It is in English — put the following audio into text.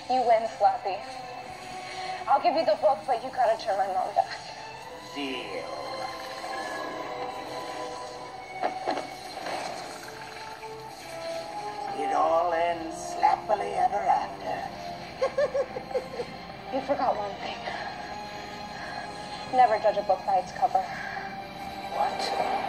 You win, Slappy. I'll give you the book, but you gotta turn my mom back. Deal. It all ends slappily ever after. You forgot one thing. Never judge a book by its cover. What?